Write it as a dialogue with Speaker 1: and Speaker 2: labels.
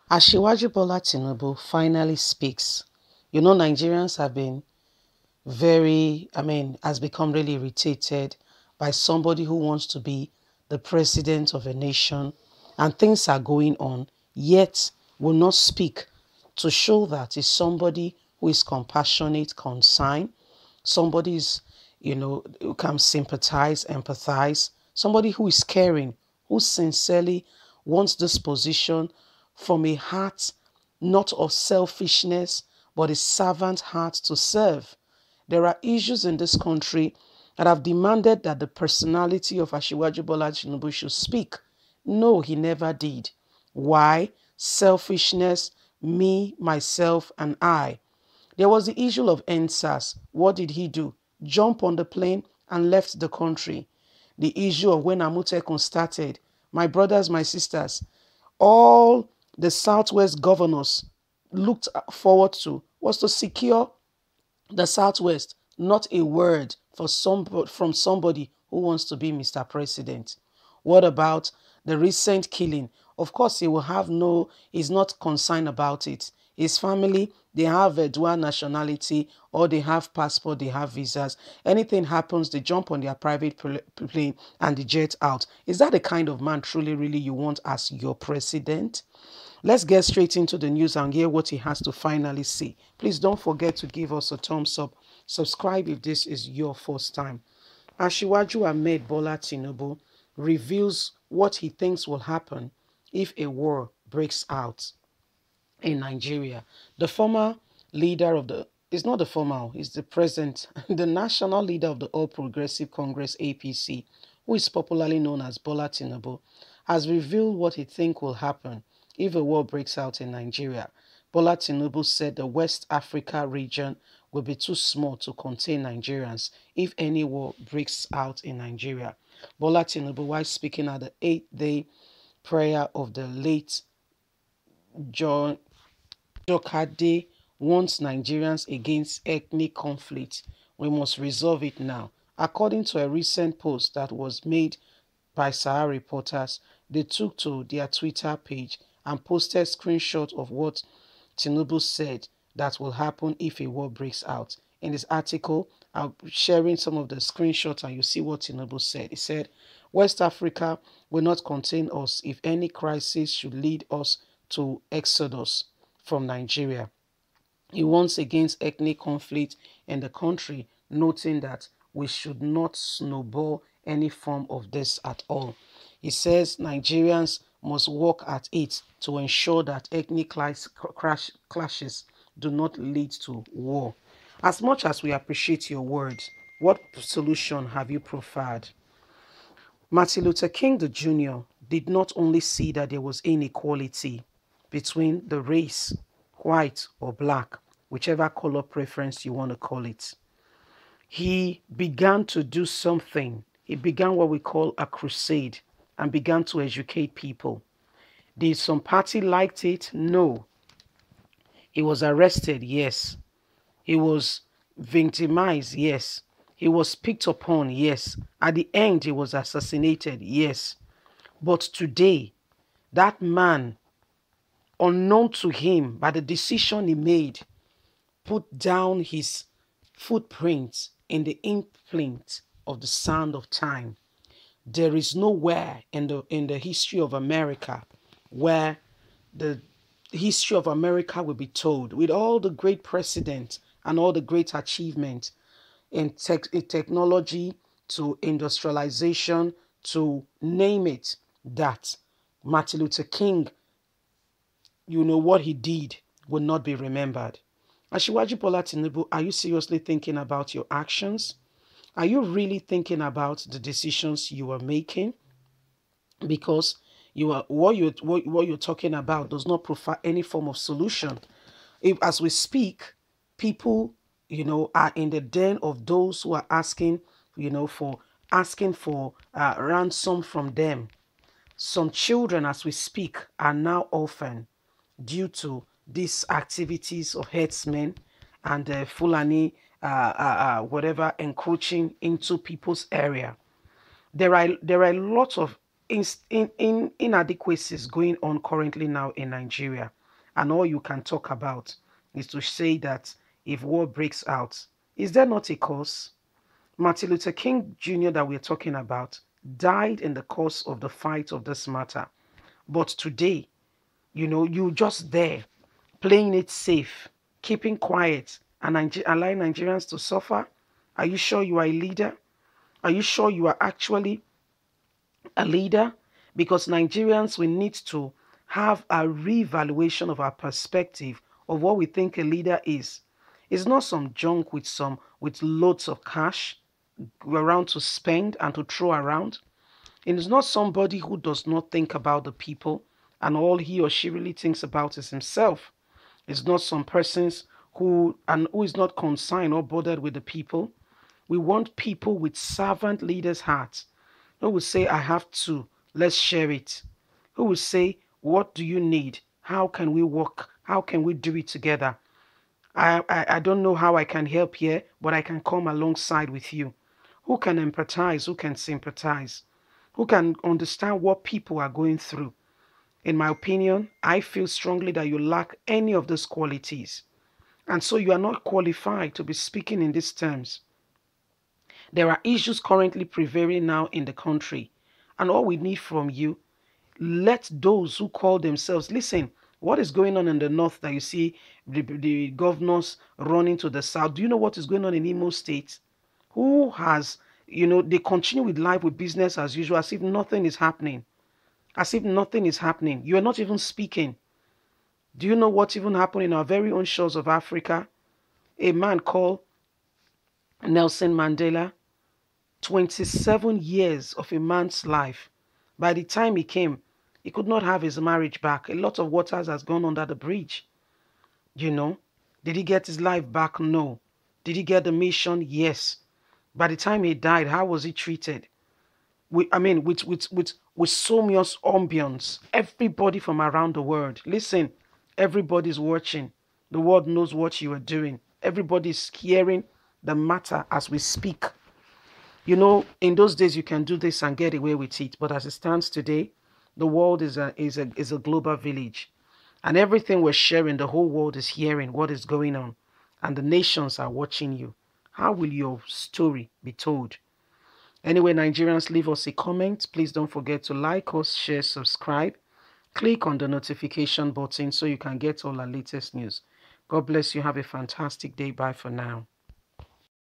Speaker 1: Asiwaju Bola Tinubu finally speaks. Nigerians have been has become really irritated by somebody who wants to be the president of a nation and things are going on, yet will not speak to show that is somebody who is compassionate, concerned, somebody is, who can sympathize, empathize, somebody who is caring, who sincerely wants this position from a heart not of selfishness, but a servant heart to serve. There are issues in this country that have demanded that the personality of Asiwaju Bola Tinubu should speak. No, he never did. Why? Selfishness, me, myself, and I. There was the issue of NSAS. What did he do? Jump on the plane and left the country. The issue of when Amotekun started, my brothers, my sisters, all the Southwest governors looked forward to was to secure the Southwest, not a word from somebody who wants to be Mr. President. What about the recent killing? Of course, he's not concerned about it. His family, they have a dual nationality, or they have passport, they have visas. Anything happens, they jump on their private plane and they jet out. Is that the kind of man truly, really you want as your president? Let's get straight into the news and hear what he has to finally say. Please don't forget to give us a thumbs up. Subscribe if this is your first time. Asiwaju Ahmed Bola Tinubu reveals what he thinks will happen if a war breaks out in Nigeria. The former leader of the, it's not the former, it's the present, the national leader of the All Progressive Congress APC, who is popularly known as Bola Tinubu, has revealed what he thinks will happen if a war breaks out in Nigeria. Bola Tinubu said the West Africa region will be too small to contain Nigerians if any war breaks out in Nigeria. Bola Tinubu, while speaking at the 8th-day prayer of the late John Jokade, warns Nigerians against ethnic conflict. We must resolve it now. According to a recent post that was made by Sahara reporters, they took to their Twitter page and posted screenshots of what Tinubu said that will happen if a war breaks out. In this article, I'm sharing some of the screenshots and you see what Tinubu said. He said, West Africa will not contain us if any crisis should lead us to exodus from Nigeria. He warns against ethnic conflict in the country, noting that we should not snowball any form of this at all. He says Nigerians must work at it to ensure that ethnic clashes do not lead to war. As much as we appreciate your words, what solution have you proffered? Martin Luther King Jr. did not only see that there was inequality between the race, white or black, whichever color preference you want to call it. He began to do something. He began what we call a crusade and began to educate people. Did some party liked it? No. He was arrested, yes. He was victimized, yes. He was picked upon, yes. At the end, he was assassinated, yes. But today, that man, unknown to him by the decision he made, put down his footprints in the imprint of the sand of time. There is nowhere in the history of America where the history of America will be told with all the great precedents and all the great achievements in technology to industrialization to name it, that Martin Luther King, what he did will not be remembered. Asiwaju Bola Tinubu, are you seriously thinking about your actions? Are you really thinking about the decisions you are making? Because what you're talking about does not provide any form of solution. If, as we speak, people, are in the den of those who are asking, for ransom from them. Some children, as we speak, are now orphaned due to these activities of herdsmen and Fulani, whatever, encroaching into people's area. There are a lot of inadequacies going on currently now in Nigeria, and all you can talk about is to say that if war breaks out, is there not a cause? Martin Luther King Jr. that we're talking about died in the course of the fight of this matter. But today, you just there playing it safe, keeping quiet, and allowing Nigerians to suffer. Are you sure you are a leader? Are you sure you are actually a leader? Because Nigerians, we need to have a reevaluation of our perspective of what we think a leader is. It's not some junk with loads of cash around to spend and to throw around. It is not somebody who does not think about the people and all he or she really thinks about is himself. It's not some persons who is not concerned or bothered with the people. We want people with servant leaders' hearts who will say, I have to, let's share it. Who will say, what do you need? How can we work? How can we do it together? I don't know how I can help here, but I can come alongside with you. Who can empathize? Who can sympathize? Who can understand what people are going through? In my opinion, I feel strongly that you lack any of those qualities. And so you are not qualified to be speaking in these terms. There are issues currently prevailing now in the country. And all we need from you, let those who call themselves, listen, what is going on in the north that you see the governors running to the south? Do you know what is going on in Imo State? Who has, they continue with life, with business as usual, as if nothing is happening. As if nothing is happening. You are not even speaking. Do you know what even happened in our very own shores of Africa? A man called Nelson Mandela, 27 years of a man's life. By the time he came, he could not have his marriage back. A lot of waters has gone under the bridge. Did he get his life back? No. Did he get the mission? Yes. By the time he died, how was he treated? With so much ambience. Everybody from around the world. Listen, everybody's watching. The world knows what you are doing. Everybody's hearing the matter as we speak. In those days you can do this and get away with it. But as it stands today, the world is a global village. And everything we're sharing, the whole world is hearing what is going on. And the nations are watching you. How will your story be told? Anyway, Nigerians, leave us a comment. Please don't forget to like us, share, subscribe. Click on the notification button so you can get all our latest news. God bless you. Have a fantastic day. Bye for now.